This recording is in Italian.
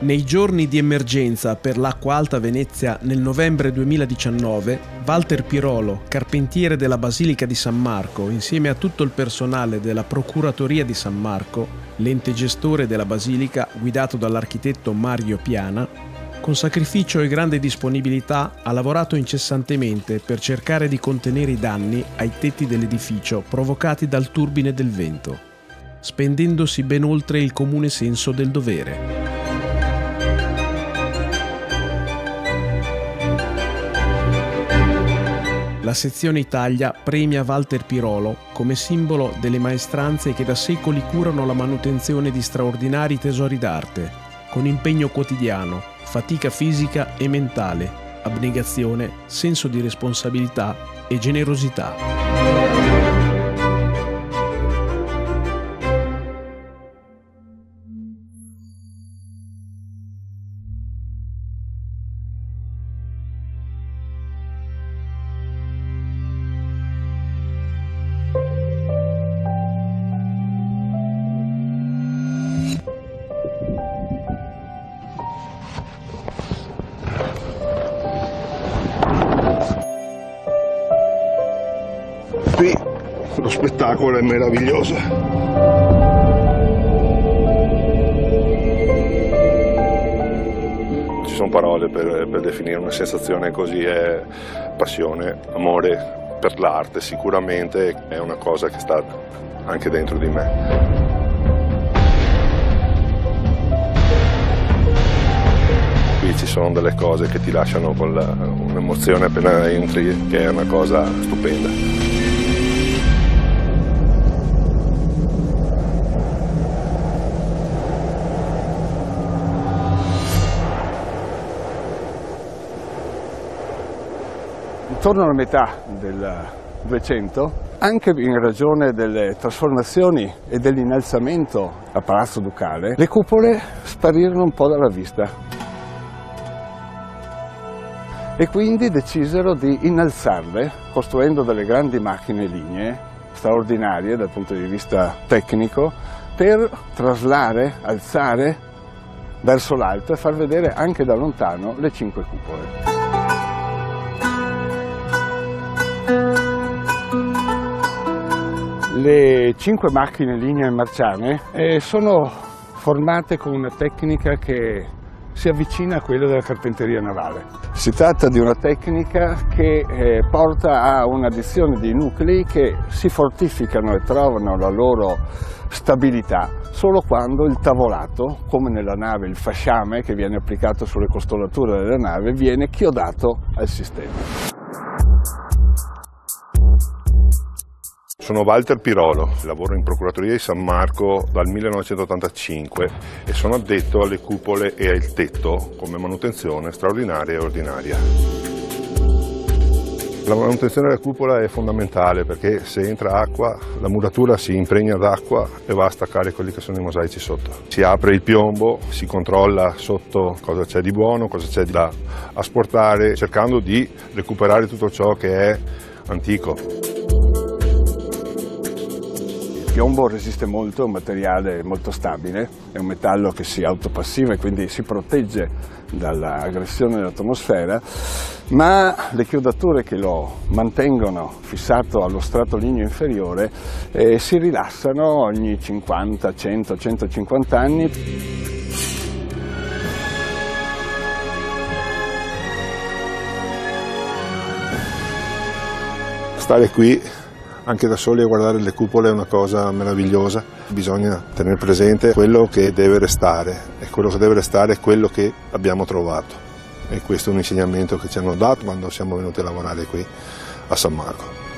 Nei giorni di emergenza per l'acqua alta Venezia nel novembre 2019, Walter Pirolo, carpentiere della Basilica di San Marco, insieme a tutto il personale della Procuratoria di San Marco, l'ente gestore della Basilica guidato dall'architetto Mario Piana, con sacrificio e grande disponibilità ha lavorato incessantemente per cercare di contenere i danni ai tetti dell'edificio provocati dal turbine del vento, spendendosi ben oltre il comune senso del dovere. La sezione Italia premia Walter Pirolo come simbolo delle maestranze che da secoli curano la manutenzione di straordinari tesori d'arte, con impegno quotidiano, fatica fisica e mentale, abnegazione, senso di responsabilità e generosità. Qui lo spettacolo è meraviglioso. Ci sono parole per definire una sensazione così, è passione, amore per l'arte, sicuramente è una cosa che sta anche dentro di me. Qui ci sono delle cose che ti lasciano con un'emozione appena entri, che è una cosa stupenda. Intorno alla metà del 200, anche in ragione delle trasformazioni e dell'innalzamento a Palazzo Ducale, le cupole sparirono un po' dalla vista e quindi decisero di innalzarle costruendo delle grandi macchine lignee straordinarie dal punto di vista tecnico per traslare, alzare verso l'alto e far vedere anche da lontano le 5 cupole. Le 5 macchine lignee marciane sono formate con una tecnica che si avvicina a quella della carpenteria navale. Si tratta di una tecnica che porta a un'addizione di nuclei che si fortificano e trovano la loro stabilità solo quando il tavolato, come nella nave il fasciame che viene applicato sulle costolature della nave, viene chiodato al sistema. Sono Walter Pirolo, lavoro in Procuratoria di San Marco dal 1985 e sono addetto alle cupole e al tetto come manutenzione straordinaria e ordinaria. La manutenzione della cupola è fondamentale perché se entra acqua la muratura si impregna d'acqua e va a staccare quelli che sono i mosaici sotto. Si apre il piombo, si controlla sotto cosa c'è di buono, cosa c'è da asportare, cercando di recuperare tutto ciò che è antico. Il piombo resiste molto, è un materiale molto stabile, è un metallo che si autopassiva e quindi si protegge dall'aggressione dell'atmosfera, ma le chiodature che lo mantengono fissato allo strato ligneo inferiore si rilassano ogni 50, 100, 150 anni. Stare qui anche da soli a guardare le cupole è una cosa meravigliosa, bisogna tenere presente quello che deve restare e quello che deve restare è quello che abbiamo trovato e questo è un insegnamento che ci hanno dato quando siamo venuti a lavorare qui a San Marco.